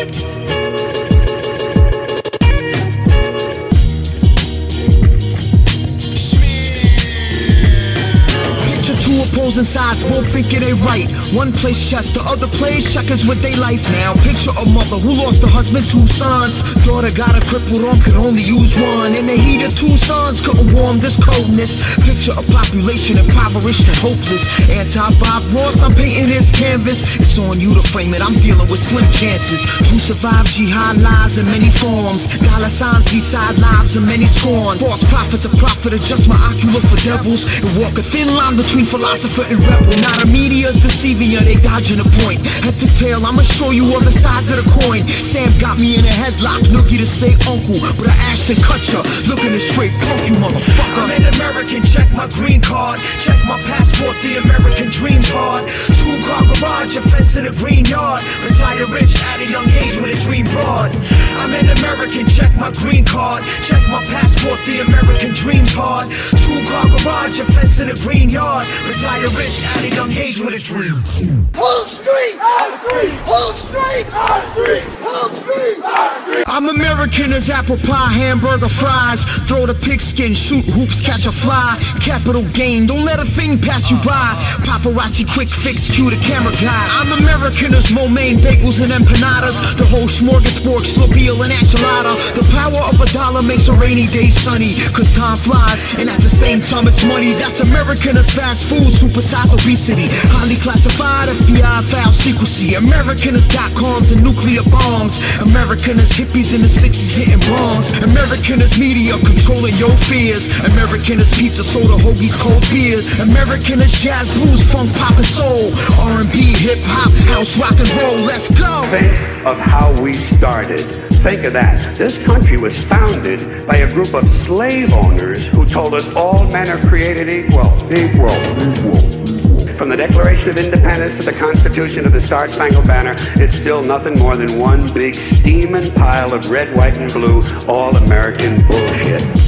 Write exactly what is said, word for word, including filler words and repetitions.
Two opposing sides, both thinking they right. One plays chess, the other plays checkers with their life now. Picture a mother who lost her husband, two sons. Daughter got a crippled arm, could only use one. In the heat of two sons, couldn't warm this coldness. Picture a population impoverished and hopeless. Anti-Bob Ross, I'm painting his canvas. It's on you to frame it, I'm dealing with slim chances. To survive jihad lies in many forms. Dollar signs decide lives in many scorn. False prophets a prophet, adjust my ocular for devils. And walk a thin line between philosopher and rebel. Now the media's deceiving you, they dodging a point. Head to tail, I'ma show you all the sides of the coin. Sam got me in a headlock, nookie to say uncle, but I Ashton Kutcher, looking to straight punk you motherfucker. I'm an American, check my green card. Check my passport, the American dream's hard. Two car garage, a fence in a green yard. Retire rich at a young age with a dream broad. I'm an American, check my green card. Check my passport, the American dream's hard. Two car garage, a fence in a green yard. Retire rich at a young age with a dream. Wall Street! Wall Street! Wall Street! Wall Street! Wall Street! Wall Street! I'm American as apple pie, hamburger fries. Throw the pigskin, shoot hoops, catch a fly. Capital gain, don't let a thing pass you by. Paparazzi quick fix, cue the camera guy. I'm American as lo mein, bagels and empanadas. The whole smorgasbord, slobeel and enchilada. The power of a dollar makes a rainy day sunny. Cause time flies, and at the same time it's money. That's American as fast food, supersize obesity. Highly classified, F B I file secrecy. American as dot-coms and nuclear bombs. American as hippies in the sixties hitting bombs. American as media controlling your fears. American as pizza, soda, hoagies, cold beers. American as jazz, blues, funk, pop and soul. R and B, hip hop, house, rock and roll. Let's go! Think of how we started. Think of that. This country was founded by a group of slave owners who told us all men are created equal. Equal. Equal. From the Declaration of Independence to the Constitution of the Star-Spangled Banner, it's still nothing more than one big steaming pile of red, white, and blue all-American bullshit.